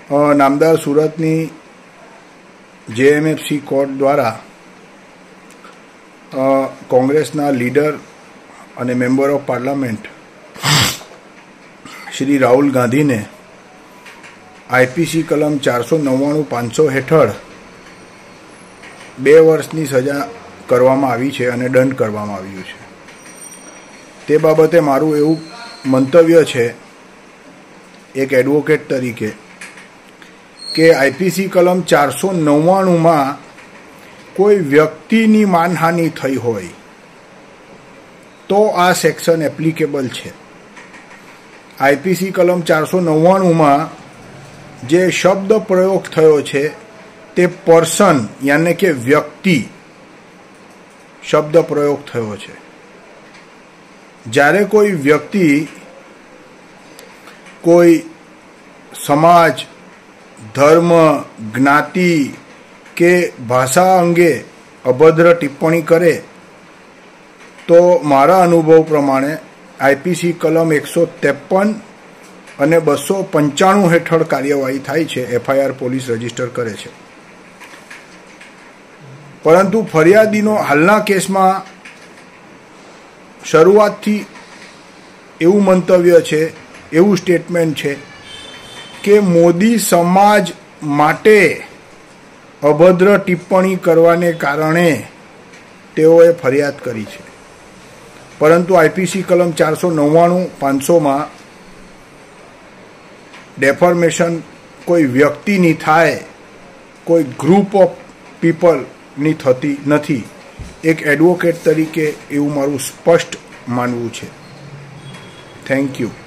નામદાર સુરતની JMFC court દ્વારા કોંગ્રેસના લીડર અને member of parliament Shri Rahul ગાંધીને IPC કલમ 499-500 હેઠળ 2 વર્ષની સજા કરવામાં આવી છે અને દંડ કરવામાં આવ્યો છે। તે બાબતે મારું એવું મંતવ્ય છે એક એડવોકેટ તરીકે કે IPC કલમ 499માં કોઈ વ્યક્તિની માનહાનિ થઈ હોય તો આ સેક્શન એપ્લિકેબલ છે। IPC કલમ 499માં જે શબ્દ પ્રયોગ થયો છે તે પર્સન યાને કે વ્યક્તિ શબ્દ પ્રયોગ થયો છે। જ્યારે કોઈ વ્યક્તિ કોઈ સમાજ, ધર્મ, જ્ઞાતિ કે ભાષા અંગે અભદ્ર ટિપ્પણી કરે તો મારા અનુભવ પ્રમાણે IPC કલમ 153 અને 295 હેઠળ કાર્યવાહી થાય છે, FIR પોલીસ રજીસ્ટર કરે છે। પરંતુ ફરિયાદીનો હાલના કેસમાં શરૂઆતથી એવું મંતવ્ય છે, એવું સ્ટેટમેન્ટ છે કે મોદી સમાજ માટે અભદ્ર ટિપ્પણી કરવાને કારણે તેઓએ ફરિયાદ કરી છે। પરંતુ IPC કલમ 499-500માં ડેફોર્મેશન કોઈ વ્યક્તિની થાય, કોઈ ગ્રુપ ઓફ પીપલની થતી નથી। એક એડવોકેટ તરીકે એવું મારું સ્પષ્ટ માનવું છે। Thank you.